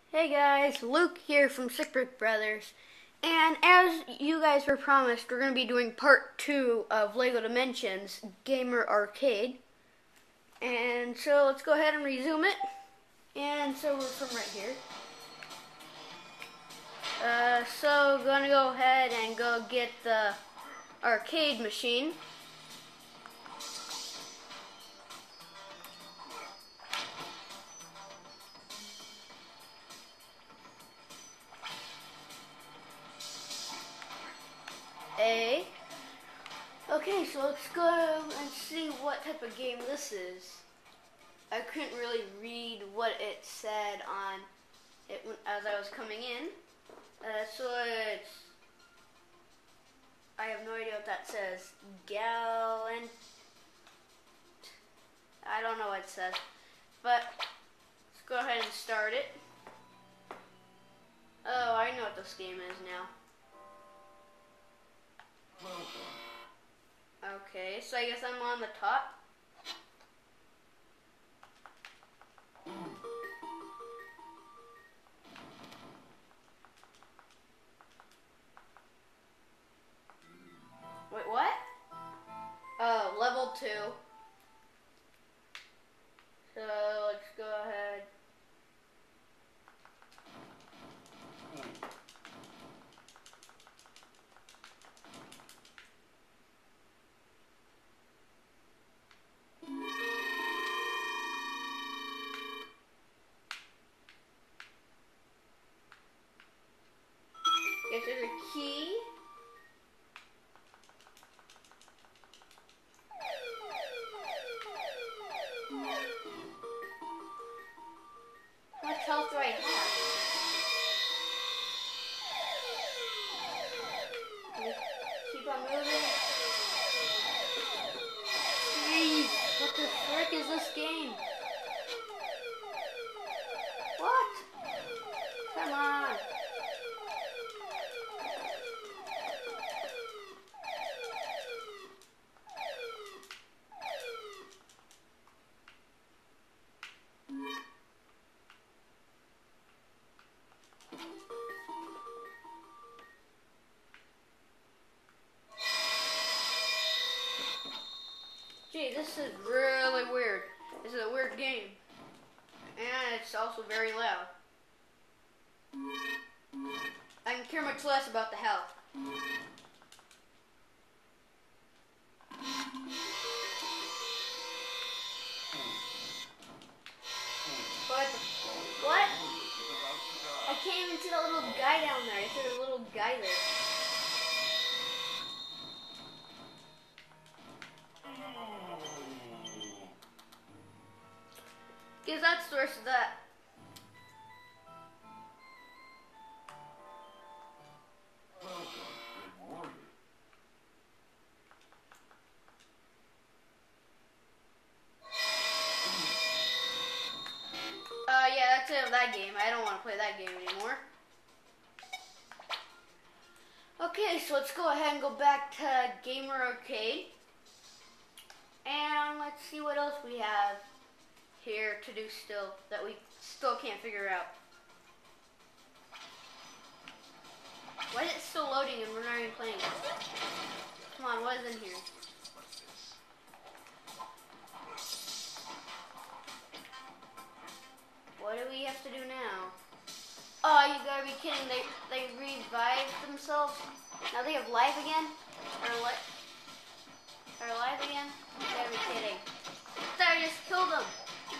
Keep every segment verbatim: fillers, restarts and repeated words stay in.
Hey guys, Luke here from Sick Brick Brothers, and as you guys were promised, we're going to be doing part two of LEGO Dimensions Gamer Arcade. And so let's go ahead and resume it. And so we're from right here. Uh, so gonna go ahead and go get the arcade machine. A. Okay, so let's go and see what type of game this is. I couldn't really read what it said on it as I was coming in. Uh, so it's, I have no idea what that says. Gallant, I don't know what it says, but let's go ahead and start it. Oh, I know what this game is now. Okay, so I guess I'm on the top. Wait, what? Oh, level two. So let's go ahead. Guess there's a key. How much health do I have? Keep on moving. Jeez, what the frick is this game? What? Come on. Gee, this is really weird. This is a weird game. And it's also very loud. I can care much less about the health. What? What? I can't even see that little guy down there. I see there's a little guy there. Guess that's the source of that. Uh, yeah, that's it of that game. I don't want to play that game anymore. Okay, so let's go ahead and go back to Gamer Arcade. And let's see what else we have here to do still that we still can't figure out. Why is it still loading and we're not even playing it? Come on, what is in here? What do we have to do now? Oh, you gotta be kidding. They they revived themselves. Now they have life again? Or what? Are alive again? You gotta be kidding. I thought I just killed them.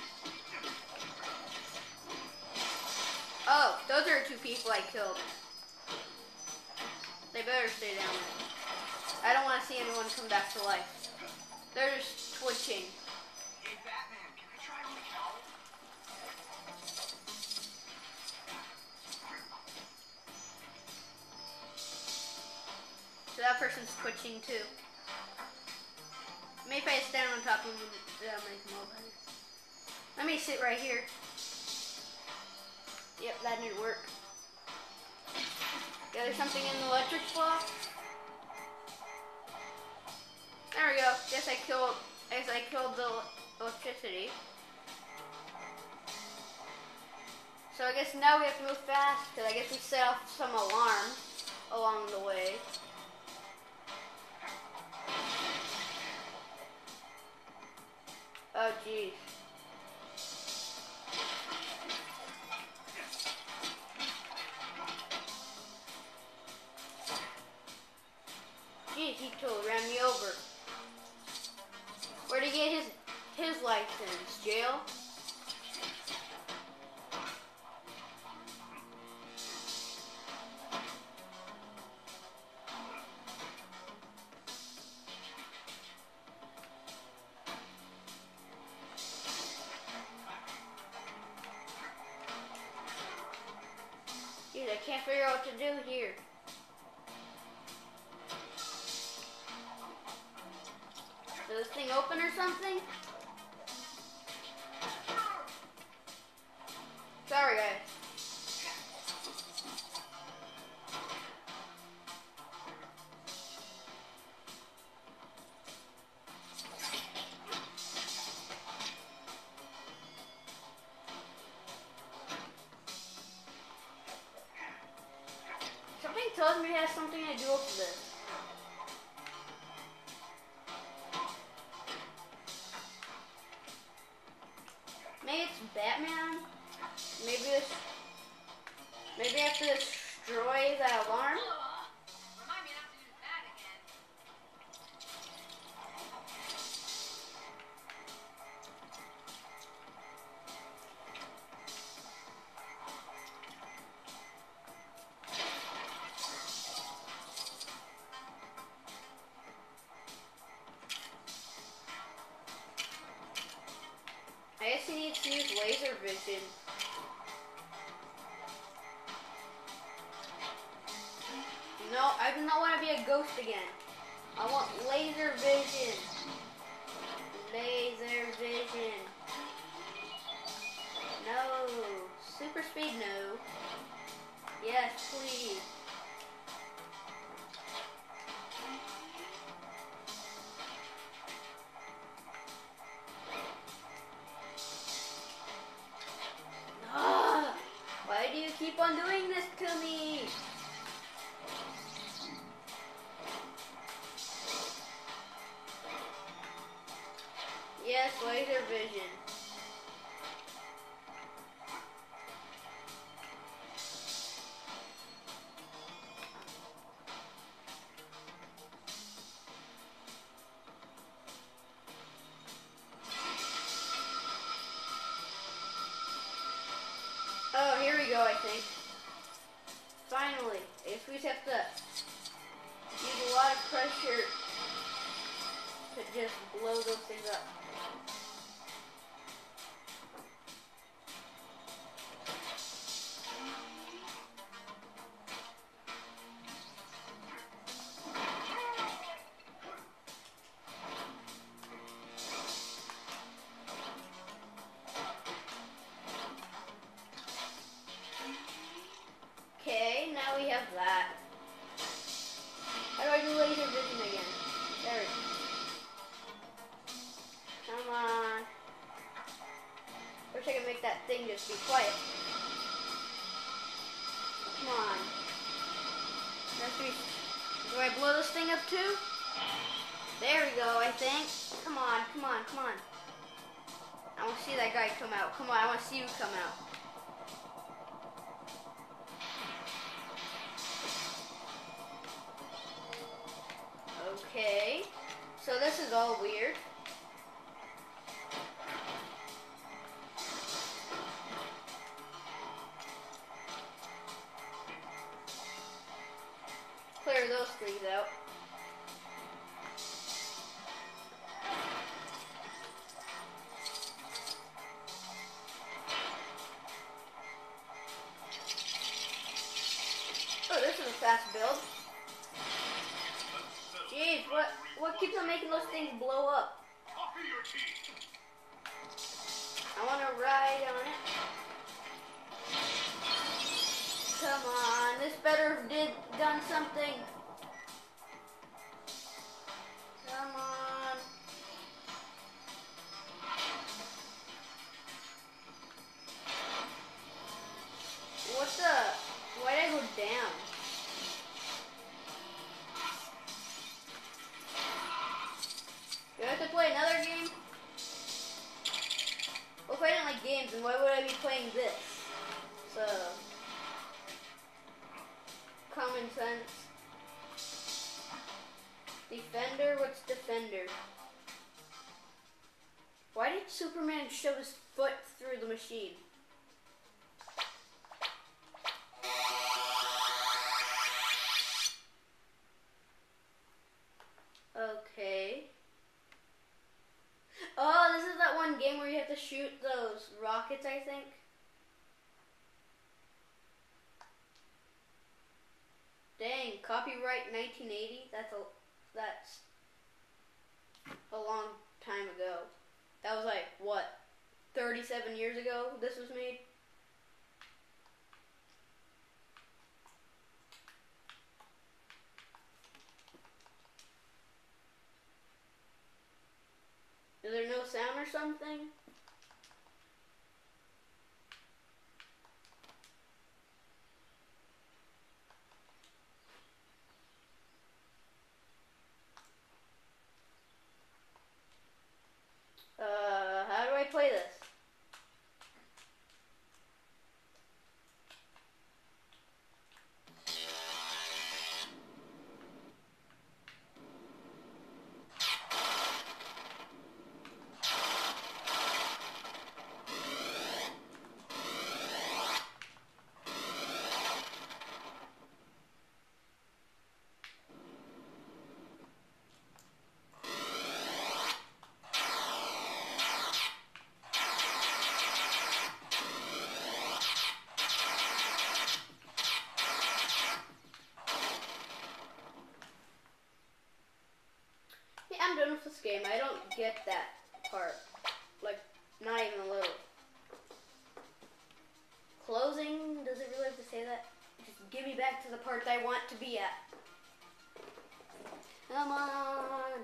Oh, those are two people I killed. They better stay down there. I don't want to see anyone come back to life. They're just twitching. Hey Batman, can I try one out? So that person's twitching too. Maybe if I stand on top of them, that'll make them all better. Let me sit right here. Yep, that didn't work. Yeah, there's something in the electric block. There we go. Guess I killed. Guess I killed the electricity. So I guess now we have to move fast, because I guess we set off some alarms along the way. Oh, jeez. Jeez, he totally ran me over. Where'd he get his, his license? Jail? Jeez, I can't figure out what to do here. Does this thing open or something? Sorry, guys. Something tells me it has something to do with this. Maybe it's Batman. Maybe this. Maybe I have to destroy that alarm. Remind me not to do that again. I guess he needs to use laser vision. No, I do not want to be a ghost again. I want laser vision. Laser vision. No. Super speed, no. Yes, please. Ah, why do you keep on doing this to me? Yes, laser vision. Oh, here we go, I think. Finally. I guess we just have to use a lot of pressure to just blow those things up. Okay, now we have that. How do I do laser vision again? There we go. Come on. Wish I could make that thing just be quiet. Come on. Let's be. Do I blow this thing up too? There we go, I think. Come on, come on, come on. I want to see that guy come out. Come on, I want to see you come out. Okay, so this is all weird. Clear those things out. Oh, this is a fast build. Jeez, what what keeps on making those things blow up? I want to ride on it. Come on, this better have did done something. Come on. What the? Why did I go down? Do I have to play another game? Well, if I didn't like games, then why would I be playing this? So, common sense. Defender? What's Defender? Why did Superman shove his foot through the machine? Okay. Oh, this is that one game where you have to shoot those rockets, I think. Dang, copyright nineteen eighty? That's a that's a long time ago. That was like, what, thirty-seven years ago this was made? Is there no sound or something? Uh, how do I play this? I'm done with this game. I don't get that part. Like, not even a little. Closing? Does it really have to say that? Just give me back to the part I want to be at. Come on.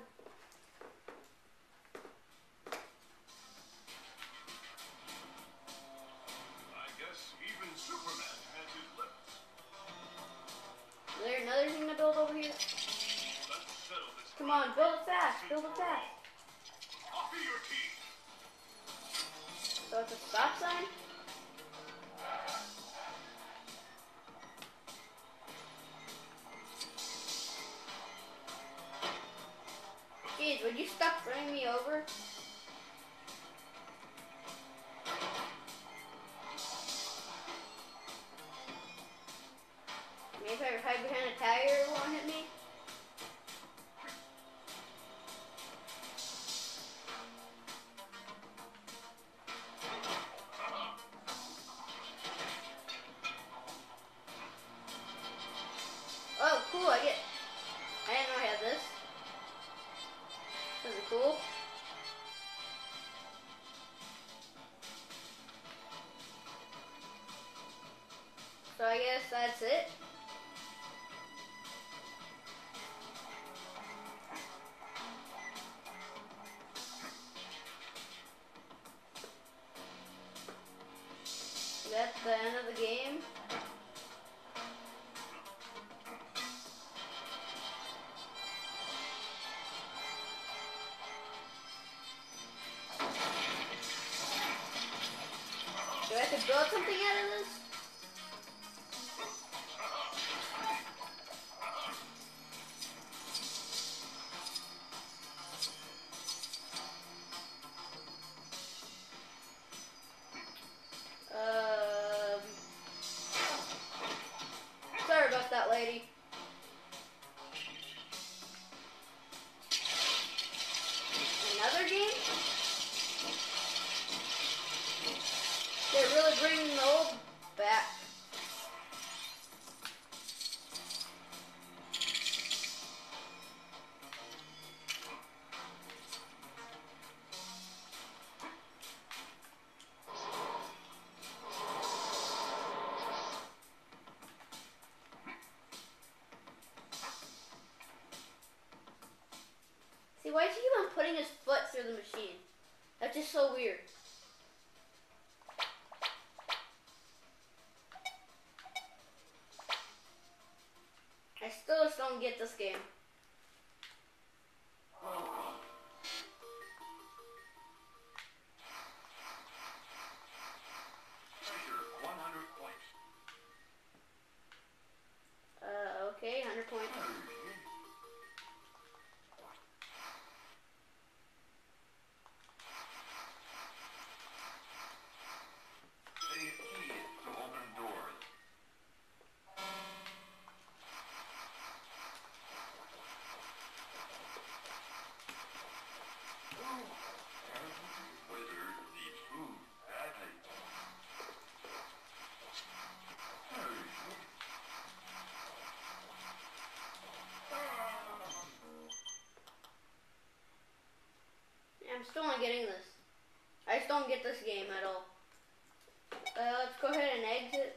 I guess even Superman has his limits. Is there another thing to build over here? Let's settle this. Come on, build it fast. Build it fast. Coffee your tea. So it's a stop sign? Jeez, would you stop running me over? Maybe if I hide behind a tire, it won't hit me? Oh, cool, I get... I didn't know I had this. This is cool. So I guess that's it. That's the end of the game. Do I have to build something out of this? Um, sorry about that, lady. Another game? They're really bringing the old back. See, why does he keep on putting his foot through the machine? That's just so weird. us don't get this game. Treasure one hundred points. Uh, okay, one hundred points. Getting a key to open doors. Wizard needs food badly. I'm still not getting this. I just don't get this game at all. Uh, let's go ahead and exit.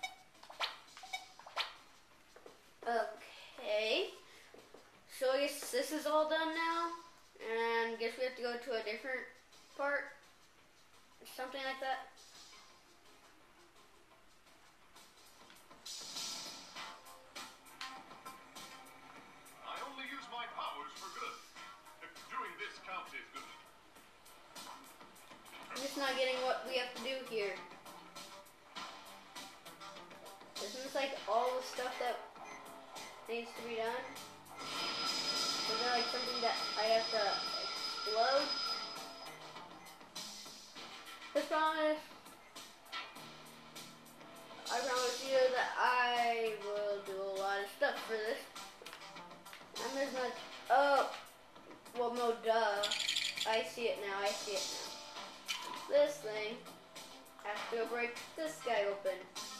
Okay. So I guess this is all done now. And I guess we have to go to a different part. Something like that. I only use my powers for good. If doing this counts as good. I'm just not getting what we have to do here. Isn't this like all the stuff that needs to be done? Is there like something that I have to explode? Just promise. I promise you that I will do a lot of stuff for this. And there's not. Oh, well, no, duh. I see it now. I see it now. This thing has to go break this guy open.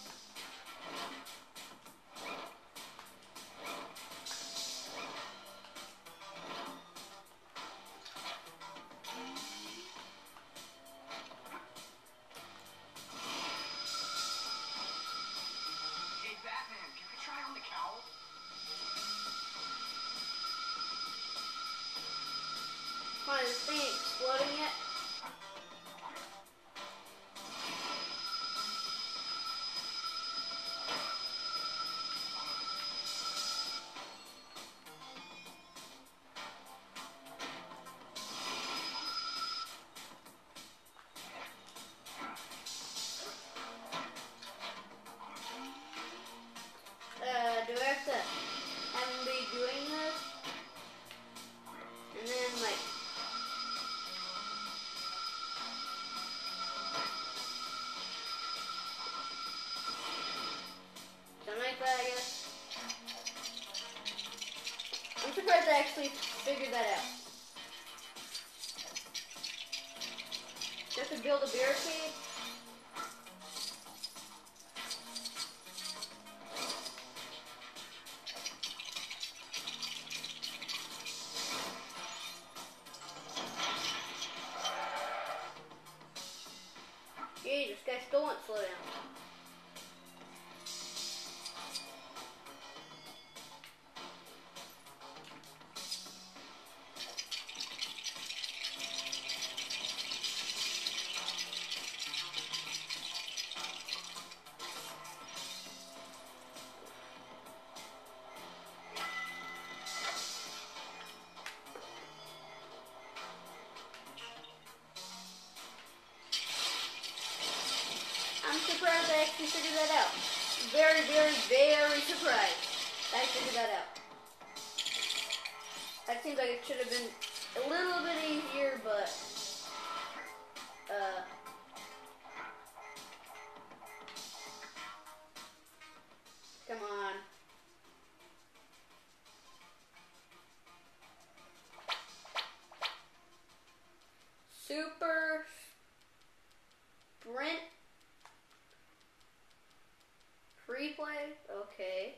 Hey, Batman, can I try on the cowl? Come on, this thing ain't exploding yet. Uh, do I have to have him be doing this? And then, like, something like that, I guess. I'm surprised I actually figured that out. Do you have to build a barricade? Gee, this guy still won't slow down. I'm surprised I actually figured that out. Very, very, very surprised that I figured that out. That seems like it should have been a little bit easier, but uh come on. Super sprint free play? Okay.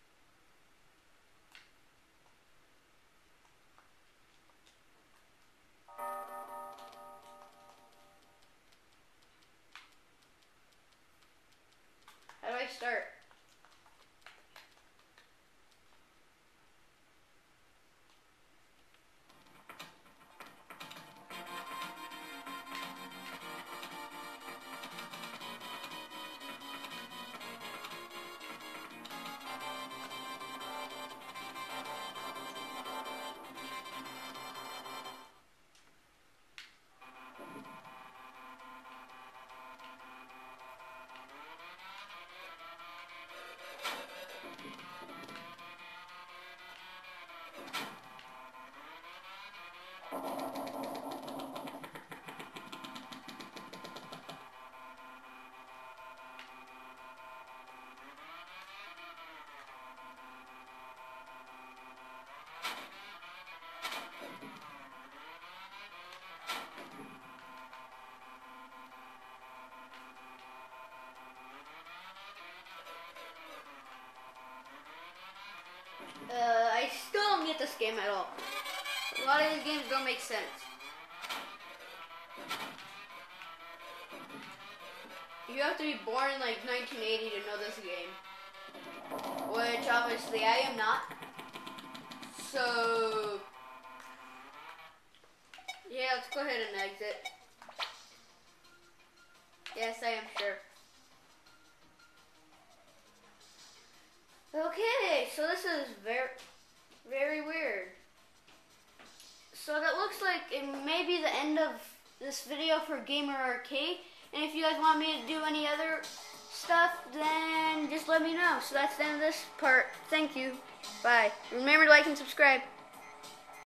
How do I start? game at all. A lot of these games don't make sense. You have to be born in like nineteen eighty to know this game. Which obviously I am not. So, yeah, let's go ahead and exit. Yes, I am sure. Okay, so this is very, very weird. So that looks like it may be the end of this video for Gamer Arcade. And if you guys want me to do any other stuff, then just let me know. So that's the end of this part. Thank you. Bye. Remember to like and subscribe.